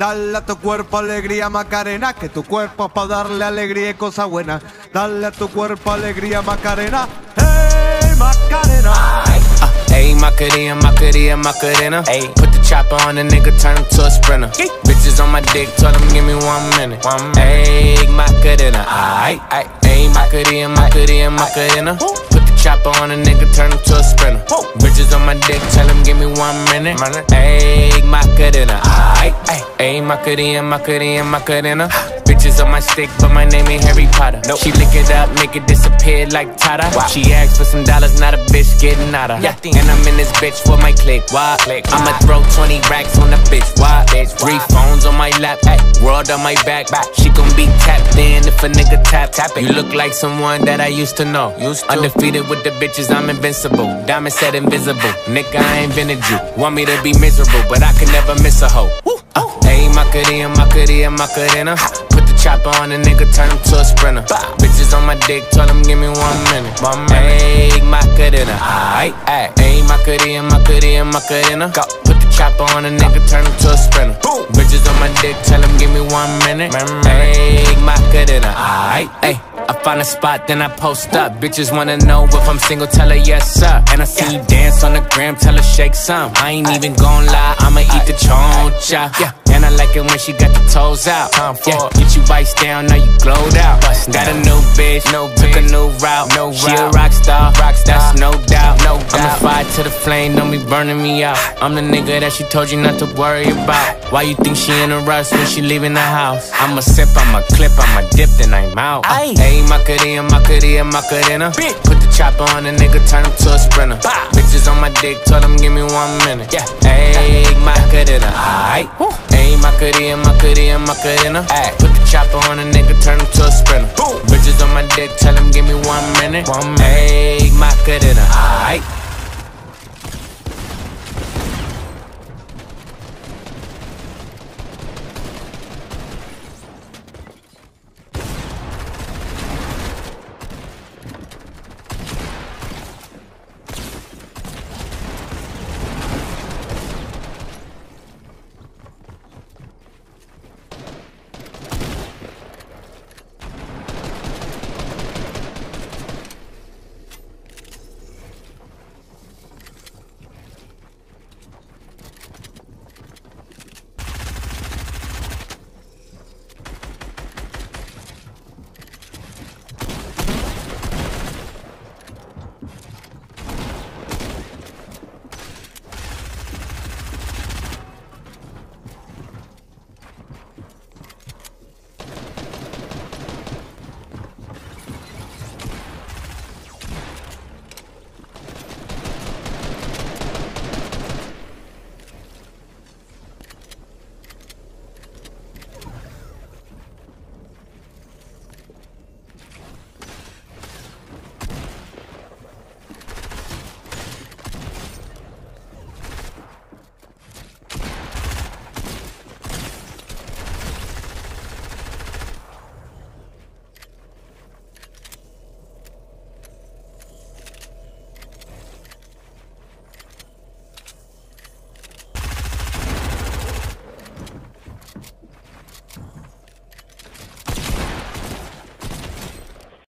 Dale a tu cuerpo alegría, Macarena, que tu cuerpo es pa' darle alegría y cosas buenas. Dale a tu cuerpo alegría, Macarena. Hey, Macarena. Ayy, Macarena, Macarena, Macarena. Ayy, put the chopper on the nigga, turn him to a sprinter. Bitches on my dick, tell him give me 1 minute. Ayy, Macarena. Ayy, Macarena, Macarena, Macarena. Put the chopper on a nigga, turn him to a sprinter. Bitches on my dick, tell him give me 1 minute. Ayy, Macarena. Ayy, Macarena, Macarena, Macarena. Bitches on my stick, but my name ain't Harry Potter. Nope. She lick it up, make it disappear like Tata. Wow. She asked for some dollars, not a bitch getting out of. And I'm in this bitch for my click. Why? I'ma throw 20 racks on the bitch. Why? 3 phones on my lap, world on my back. She gon' be tapped in if a nigga tap it. You look like someone that I used to know. Undefeated with the bitches, I'm invincible. Diamond said invisible. Nigga, I invented you. Want me to be miserable, but I can never miss a hoe. Ayy, Macarena, Macarena, Macarena. Put the chopper on a nigga, turn him to a sprinter. Bitches on my dick, tell him give me 1 minute. Ayy, Macarena. Ayy, Macarena, Macarena, Macarena. Put the chopper on a nigga, turn him to a sprinter. Bitches on my dick, tell him give me 1 minute. Ayy, Macarena. Ayy. I find a spot, then I post up. Bitches wanna know if I'm single, tell her yes, sir. And I see you dance on the gram, tell her shake some. I ain't even gon' lie, I'ma eat the choncha. And I like it when she got the toes out. Get you vice down, now you glowed out. Got a new bitch, took a new route. She a rock star, that's no doubt. I'm a fire to the flame, don't be burning me out. I'm the nigga that she told you not to worry about. Why you think she in a rush when she leaving the house? I'ma sip, I'ma clip, I'ma dip, then I'm out. Ayy, Macarena, Macarena, Macarena. Put the chopper on a nigga, turn him to a sprinter. Bitches on my dick, told him give me 1 minute. Ayy, Macarena. Ayy, Macarena, Macarena, Macarena. Put the chopper on a nigga, turn him to a sprinter. Bitches on my dick, tell him give me 1 minute. Ayy, Macarena.